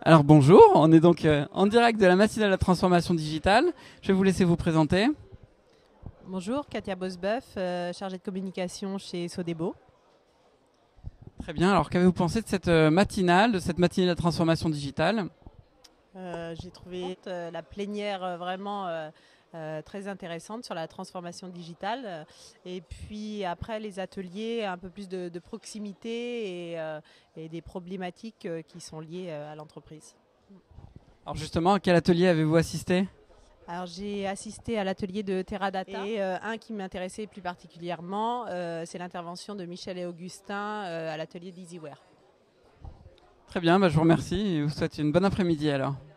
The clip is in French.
Alors bonjour, on est donc en direct de la matinale de la transformation digitale. Je vais vous laisser vous présenter. Bonjour, Katia Bosbeuf, chargée de communication chez Sodebo. Très bien, alors qu'avez-vous pensé de cette matinale, de la transformation digitale? J'ai trouvé la plénière vraiment très intéressante sur la transformation digitale. Et puis après les ateliers, un peu plus de proximité et des problématiques qui sont liées à l'entreprise. Alors justement, à quel atelier avez-vous assisté? Alors j'ai assisté à l'atelier de Teradata et un qui m'intéressait plus particulièrement, c'est l'intervention de Michel et Augustin à l'atelier d'EasyWare. Très bien, je vous remercie et vous souhaite une bonne après-midi alors.